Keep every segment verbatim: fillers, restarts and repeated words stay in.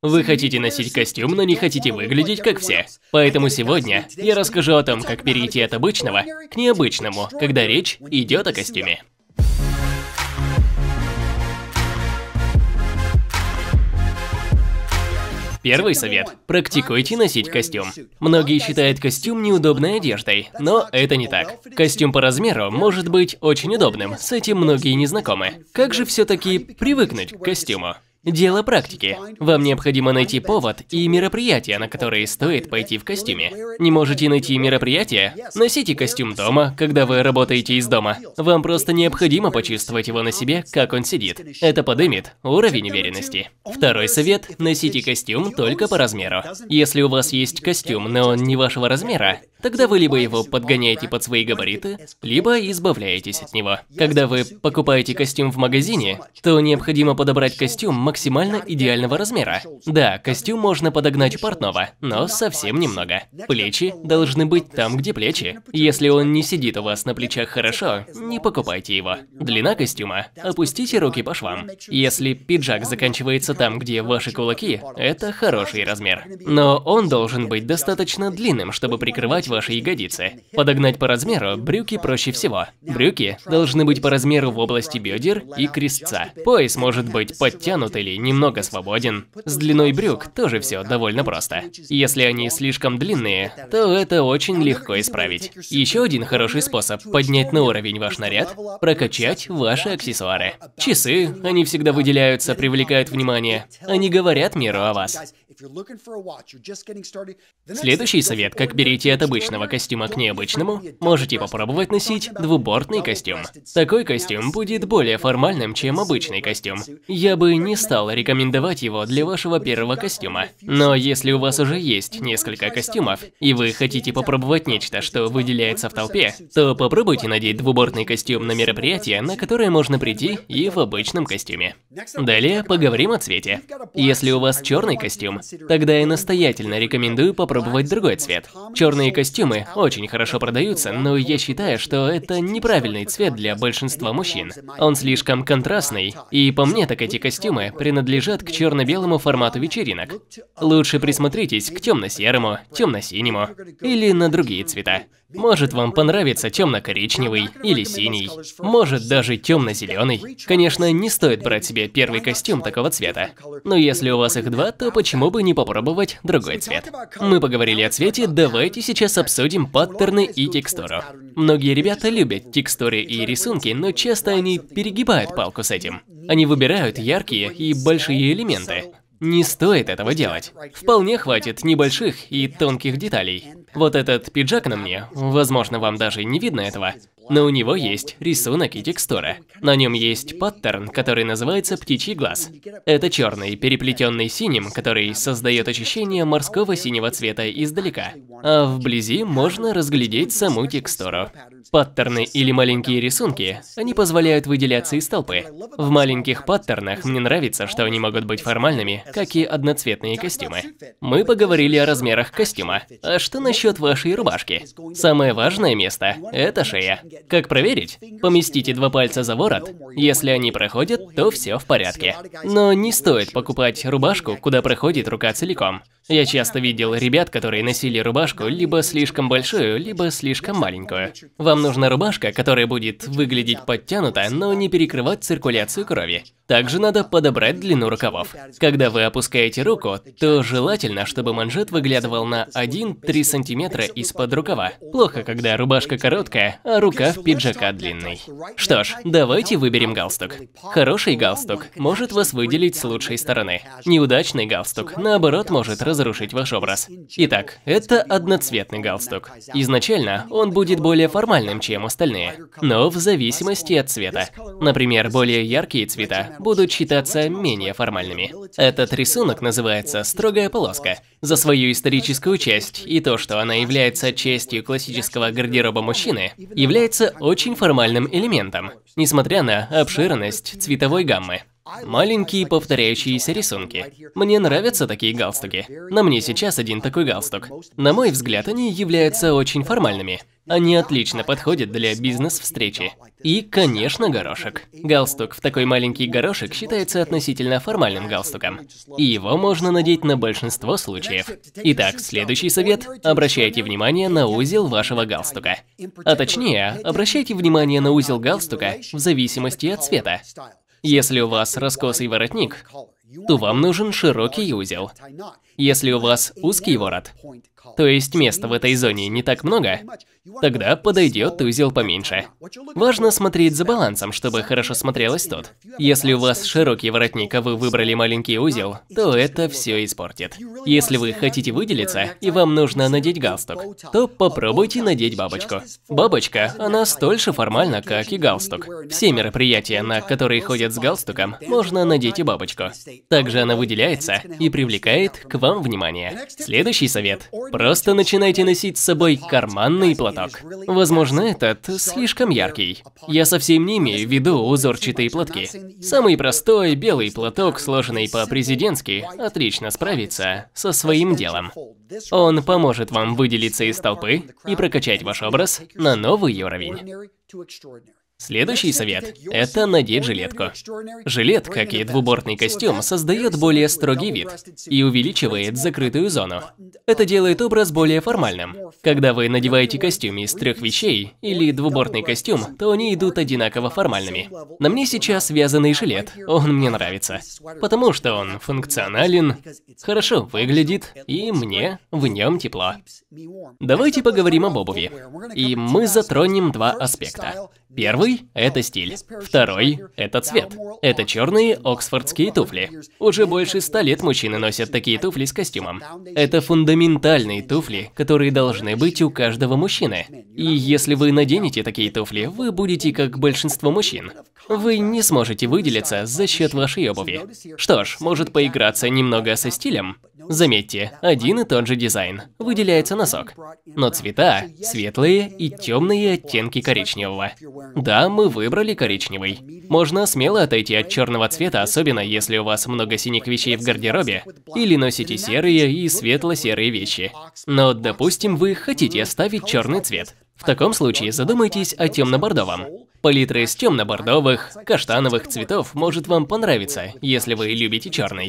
Вы хотите носить костюм, но не хотите выглядеть как все. Поэтому сегодня я расскажу о том, как перейти от обычного к необычному, когда речь идет о костюме. Первый совет – практикуйте носить костюм. Многие считают костюм неудобной одеждой, но это не так. Костюм по размеру может быть очень удобным, с этим многие не знакомы. Как же все-таки привыкнуть к костюму? Дело практики. Вам необходимо найти повод и мероприятие, на которые стоит пойти в костюме. Не можете найти мероприятие? Носите костюм дома, когда вы работаете из дома. Вам просто необходимо почувствовать его на себе, как он сидит. Это поднимет уровень уверенности. Второй совет – носите костюм только по размеру. Если у вас есть костюм, но он не вашего размера, тогда вы либо его подгоняете под свои габариты, либо избавляетесь от него. Когда вы покупаете костюм в магазине, то необходимо подобрать костюм максимально идеального размера. Да, костюм можно подогнать у портного, но совсем немного. Плечи должны быть там, где плечи. Если он не сидит у вас на плечах хорошо, не покупайте его. Длина костюма – опустите руки по швам. Если пиджак заканчивается там, где ваши кулаки, это хороший размер. Но он должен быть достаточно длинным, чтобы прикрывать ваши ягодицы. Подогнать по размеру брюки проще всего. Брюки должны быть по размеру в области бедер и крестца. Пояс может быть подтянут или немного свободен. С длиной брюк тоже все довольно просто. Если они слишком длинные, то это очень легко исправить. Еще один хороший способ поднять на уровень ваш наряд – прокачать ваши аксессуары. Часы, они всегда выделяются, привлекают внимание. Они говорят миру о вас. Следующий совет, как перейти от обычного костюма к необычному, можете попробовать носить двубортный костюм. Такой костюм будет более формальным, чем обычный костюм. Я бы не стал рекомендовать его для вашего первого костюма. Но если у вас уже есть несколько костюмов, и вы хотите попробовать нечто, что выделяется в толпе, то попробуйте надеть двубортный костюм на мероприятие, на которое можно прийти и в обычном костюме. Далее поговорим о цвете. Если у вас черный костюм, тогда я настоятельно рекомендую попробовать другой цвет. Черные костюмы очень хорошо продаются, но я считаю, что это неправильный цвет для большинства мужчин. Он слишком контрастный, и по мне так эти костюмы принадлежат к черно-белому формату вечеринок. Лучше присмотритесь к темно-серому, темно-синему или на другие цвета. Может, вам понравится темно-коричневый или синий, может даже темно-зеленый. Конечно, не стоит брать себе первый костюм такого цвета, но если у вас их два, то почему бы не попробовать другой цвет? Мы поговорили о цвете, давайте сейчас обсудим паттерны и текстуру. Многие ребята любят текстуры и рисунки, но часто они перегибают палку с этим. Они выбирают яркие и большие элементы. Не стоит этого делать. Вполне хватит небольших и тонких деталей. Вот этот пиджак на мне, возможно, вам даже не видно этого, но у него есть рисунок и текстура. На нем есть паттерн, который называется птичий глаз. Это черный, переплетенный синим, который создает ощущение морского синего цвета издалека. А вблизи можно разглядеть саму текстуру. Паттерны или маленькие рисунки, они позволяют выделяться из толпы. В маленьких паттернах мне нравится, что они могут быть формальными, как и одноцветные костюмы. Мы поговорили о размерах костюма. А что насчет вашей рубашки? Самое важное место – это шея. Как проверить? Поместите два пальца за ворот. Если они проходят, то все в порядке. Но не стоит покупать рубашку, куда проходит рука целиком. Я часто видел ребят, которые носили рубашку либо слишком большую, либо слишком маленькую. Вам нужна рубашка, которая будет выглядеть подтянуто, но не перекрывать циркуляцию крови. Также надо подобрать длину рукавов. Когда вы опускаете руку, то желательно, чтобы манжет выглядывал на один-три сантиметра из-под рукава. Плохо, когда рубашка короткая, а рукав пиджака длинный. Что ж, давайте выберем галстук. Хороший галстук может вас выделить с лучшей стороны. Неудачный галстук, наоборот, может разрушить ваш образ. Итак, это одноцветный галстук. Изначально он будет более формальным, чем остальные, но в зависимости от цвета. Например, более яркие цвета будут считаться менее формальными. Этот рисунок называется «строгая полоска». За свою историческую часть и то, что она является частью классического гардероба мужчины, является очень формальным элементом, несмотря на обширность цветовой гаммы. Маленькие повторяющиеся рисунки. Мне нравятся такие галстуки. На мне сейчас один такой галстук. На мой взгляд, они являются очень формальными. Они отлично подходят для бизнес-встречи. И, конечно, горошек. Галстук в такой маленький горошек считается относительно формальным галстуком. И его можно надеть на большинство случаев. Итак, следующий совет – обращайте внимание на узел вашего галстука. А точнее, обращайте внимание на узел галстука в зависимости от цвета. Если у вас раскосый воротник, то вам нужен широкий узел. Если у вас узкий ворот, то есть места в этой зоне не так много, тогда подойдет узел поменьше. Важно смотреть за балансом, чтобы хорошо смотрелось тут. Если у вас широкий воротник, а вы выбрали маленький узел, то это все испортит. Если вы хотите выделиться и вам нужно надеть галстук, то попробуйте надеть бабочку. Бабочка, она столь же формальна, как и галстук. Все мероприятия, на которые ходят с галстуком, можно надеть и бабочку. Также она выделяется и привлекает к вам внимание. Следующий совет. Просто начинайте носить с собой карманный платок. Возможно, этот слишком яркий. Я совсем не имею в виду узорчатые платки. Самый простой белый платок, сложенный по-президентски, отлично справится со своим делом. Он поможет вам выделиться из толпы и прокачать ваш образ на новый уровень. Следующий совет – это надеть жилетку. Жилет, как и двубортный костюм, создает более строгий вид и увеличивает закрытую зону. Это делает образ более формальным. Когда вы надеваете костюм из трех вещей или двубортный костюм, то они идут одинаково формальными. На мне сейчас вязаный жилет, он мне нравится, потому что он функционален, хорошо выглядит и мне в нем тепло. Давайте поговорим об обуви. И мы затронем два аспекта. Первый – это стиль. Второй – это цвет. Это черные оксфордские туфли. Уже больше ста лет мужчины носят такие туфли с костюмом. Это фундаментальные туфли, которые должны быть у каждого мужчины. И если вы наденете такие туфли, вы будете как большинство мужчин. Вы не сможете выделиться за счет вашей обуви. Что ж, может поиграться немного со стилем? Заметьте, один и тот же дизайн. Выделяется носок. Но цвета – светлые и темные оттенки коричневого. Да, мы выбрали коричневый. Можно смело отойти от черного цвета, особенно если у вас много синих вещей в гардеробе, или носите серые и светло-серые вещи. Но, допустим, вы хотите оставить черный цвет. В таком случае задумайтесь о темно-бордовом. Палитра из темно-бордовых, каштановых цветов может вам понравиться, если вы любите черный.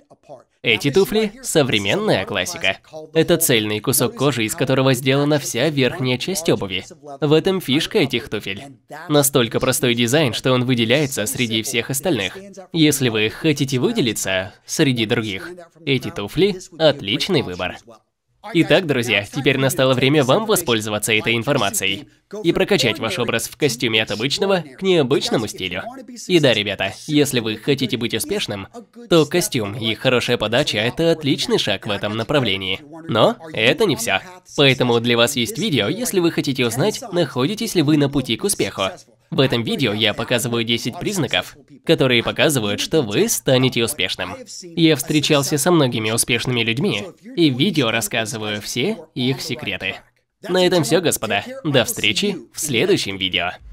Эти туфли – современная классика. Это цельный кусок кожи, из которого сделана вся верхняя часть обуви. В этом фишка этих туфель. Настолько простой дизайн, что он выделяется среди всех остальных. Если вы хотите выделиться среди других, эти туфли – отличный выбор. Итак, друзья, теперь настало время вам воспользоваться этой информацией и прокачать ваш образ в костюме от обычного к необычному стилю. И да, ребята, если вы хотите быть успешным, то костюм и хорошая подача – это отличный шаг в этом направлении. Но это не все. Поэтому для вас есть видео, если вы хотите узнать, находитесь ли вы на пути к успеху. В этом видео я показываю десять признаков, которые показывают, что вы станете успешным. Я встречался со многими успешными людьми, и в видео рассказываю все их секреты. На этом все, господа. До встречи в следующем видео.